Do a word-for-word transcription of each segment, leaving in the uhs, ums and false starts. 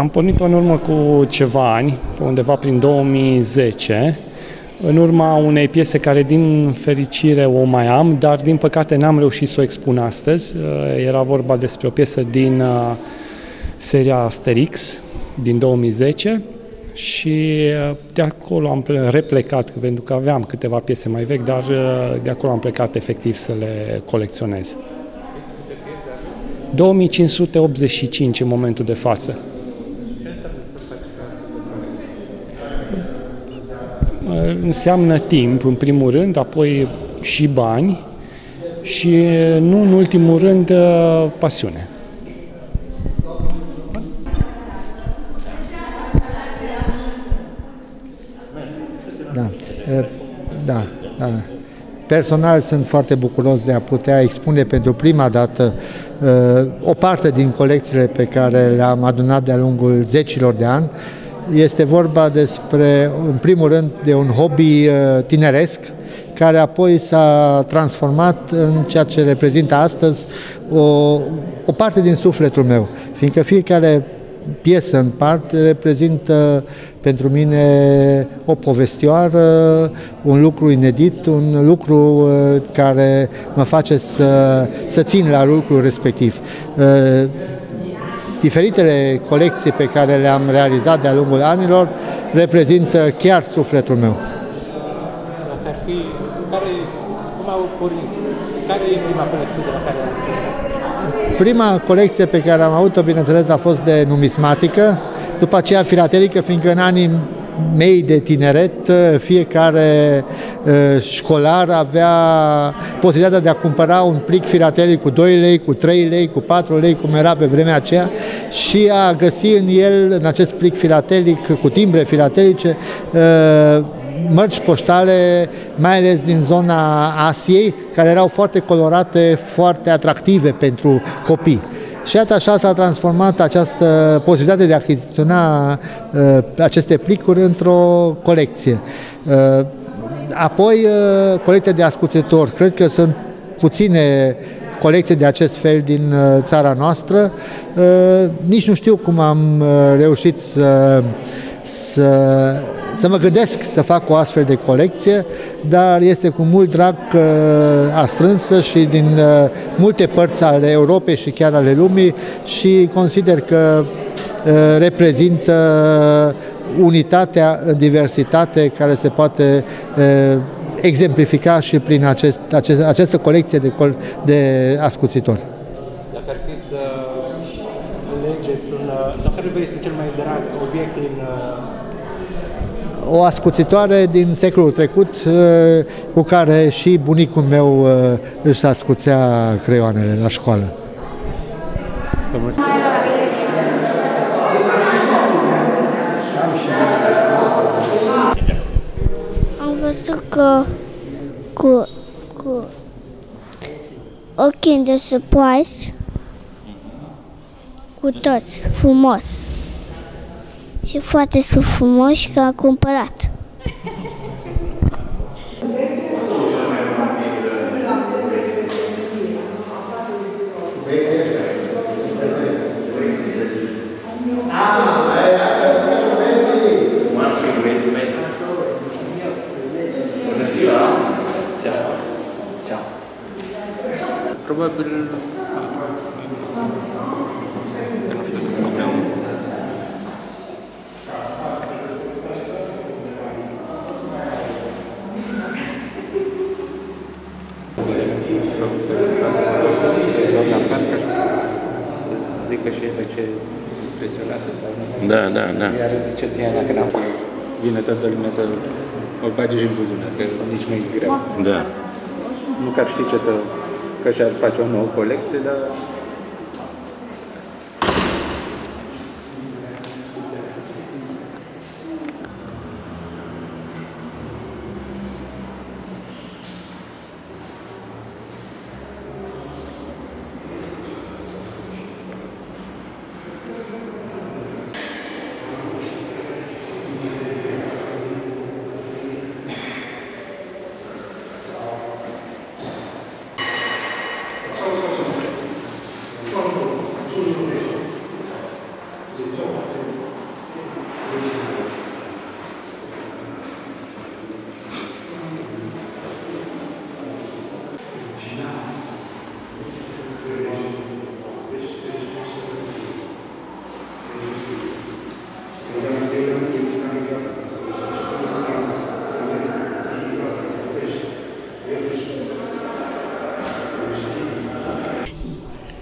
Am pornit-o în urmă cu ceva ani, undeva prin două mii zece, în urma unei piese care din fericire o mai am, dar din păcate n-am reușit să o expun astăzi. Era vorba despre o piesă din seria Asterix din două mii zece și de acolo am replecat, pentru că aveam câteva piese mai vechi, dar de acolo am plecat efectiv să le colecționez. două mii cinci sute optzeci și cinci în momentul de față. Înseamnă timp, în primul rând, apoi și bani și, nu în ultimul rând, pasiune. Da, da, da. Personal sunt foarte bucuros de a putea expune pentru prima dată o parte din colecțiile pe care le-am adunat de-a lungul zecilor de ani. Este vorba despre, în primul rând, de un hobby tineresc, care apoi s-a transformat în ceea ce reprezintă astăzi o, o parte din sufletul meu, fiindcă fiecare piesă în parte reprezintă pentru mine o povestioară, un lucru inedit, un lucru care mă face să, să țin la lucrul respectiv. Diferitele colecții pe care le-am realizat de-a lungul anilor reprezintă chiar sufletul meu. Dacă ar fi, care, cum au pornit? Care e prima colecție de la care ați pornit? Prima colecție pe care am avut-o, bineînțeles, a fost de numismatică, după aceea filatelică, fiindcă în anii mei de tineret, fiecare uh, școlar avea posibilitatea de a cumpăra un plic filatelic cu doi lei, cu trei lei, cu patru lei, cum era pe vremea aceea, și a găsi în el, în acest plic filatelic, cu timbre filatelice, uh, mărci poștale, mai ales din zona Asiei, care erau foarte colorate, foarte atractive pentru copii. Și iată, așa s-a transformat această posibilitate de a achiziționa uh, aceste plicuri într-o colecție. Uh, apoi, uh, colecția de ascuțitori. Cred că sunt puține colecții de acest fel din uh, țara noastră. Uh, nici nu știu cum am uh, reușit să, să, să mă gândesc să fac o astfel de colecție, dar este cu mult drag uh, astrânsă și din uh, multe părți ale Europei și chiar ale lumii, și consider că uh, reprezintă unitatea în diversitate care se poate uh, exemplifica și prin acest, acest, această colecție de, de ascuțitori. Dacă ar fi să alegeți un, care vă este cel mai drag obiect din... O ascuțitoare din secolul trecut cu care și bunicul meu își ascuțea creioanele la școală. Vă mulțumesc. Am văzut că cu, cu ochii de surprise, cu toți, frumos. Și foarte sunt frumoși că am cumpărat. Probabil că nu știu cum aveam. Doamna Parcă să zică și de ce impresionată sau nu. Da, da, da. Iar zice Diana că n-am făcut. Vine toată lumea să o bage și în buzunar, că nici nu e greu. Da. Nu că ar ști ce să... că și-ar face o nouă colecție, dar...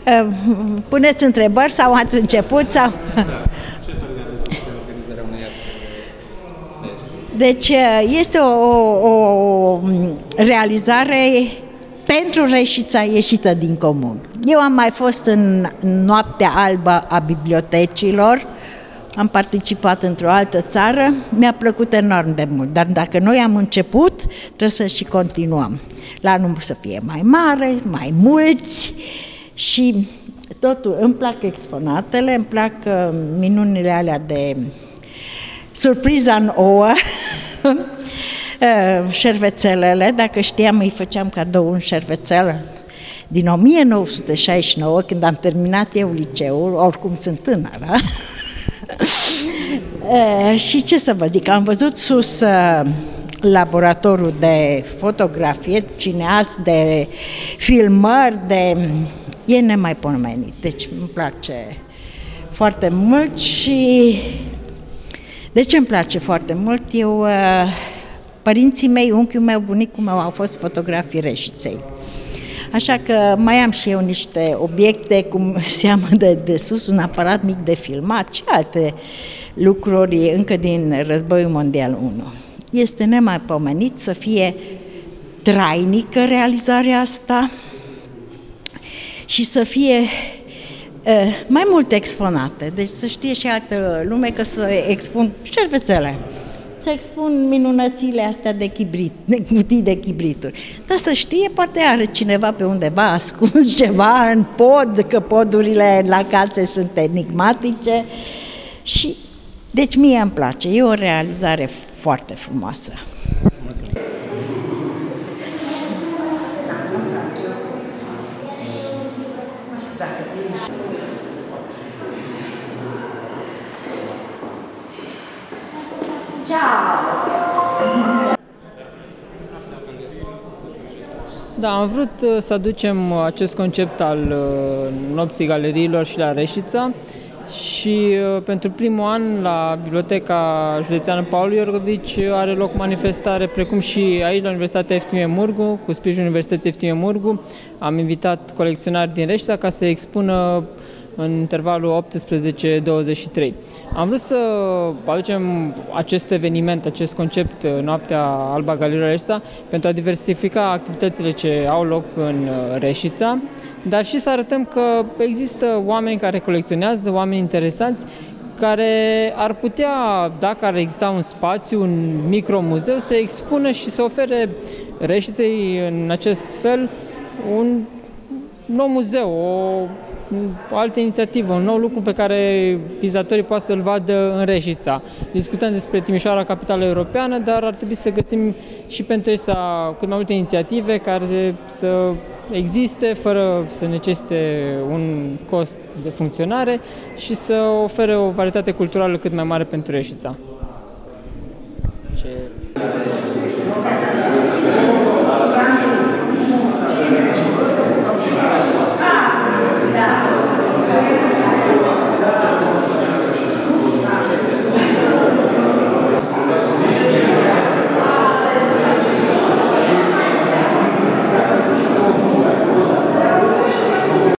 Puneți întrebări sau ați început? Sau... Deci este o, o, o realizare pentru Reșița ieșită din comun. Eu am mai fost în Noaptea Albă a Bibliotecilor, am participat într-o altă țară, mi-a plăcut enorm de mult, dar dacă noi am început, trebuie să și continuăm. La număr să fie mai mare, mai mulți și totul. Îmi plac exponatele, îmi plac uh, minunile alea de surpriza în ouă, șervețelele, dacă știam îi făceam cadou un șervețel din o mie nouă sute șaizeci și nouă, când am terminat eu liceul, oricum sunt tânără. Și ce să vă zic, am văzut sus laboratorul de fotografie, cineast, de filmări, de... e nemaipomenit, deci îmi place foarte mult. Și de ce îmi place foarte mult? Eu, părinții mei, unchiul meu, bunicul meu au fost fotografii Reșiței. Așa că mai am și eu niște obiecte, cum seamă de, de sus, un aparat mic de filmat și alte lucruri încă din Războiul Mondial unu. Este nemaipomenit să fie trainică realizarea asta și să fie uh, mai multe exponate. Deci să știe și altă lume că să expun șervețele, să expun minunățile astea de chibrit, de cutii de chibrituri. Dar să știe, poate are cineva pe undeva ascuns ceva în pod, că podurile la case sunt enigmatice. Și deci mie îmi place, e o realizare foarte frumoasă. Da, am vrut să aducem acest concept al nopții galeriilor și la Reșița și pentru primul an la Biblioteca Județeană Paul Iorgovici are loc manifestare, precum și aici la Universitatea Eftime Mureș, cu sprijinul Universității Eftime Mureș. Am invitat colecționari din Reșița ca să expună în intervalul optsprezece douăzeci și trei. Am vrut să aducem acest eveniment, acest concept, Noaptea Albă a Galeriilor Reșița, pentru a diversifica activitățile ce au loc în Reșița, dar și să arătăm că există oameni care colecționează, oameni interesanți, care ar putea, dacă ar exista un spațiu, un micromuzeu, să expună și să ofere Reșiței în acest fel un nou muzeu, o o altă inițiativă, un nou lucru pe care vizitorii poate să-l vadă în Reșița. Discutăm despre Timișoara, capitală europeană, dar ar trebui să găsim și pentru ei să cât mai multe inițiative care să existe fără să necesite un cost de funcționare și să ofere o varietate culturală cât mai mare pentru Reșița.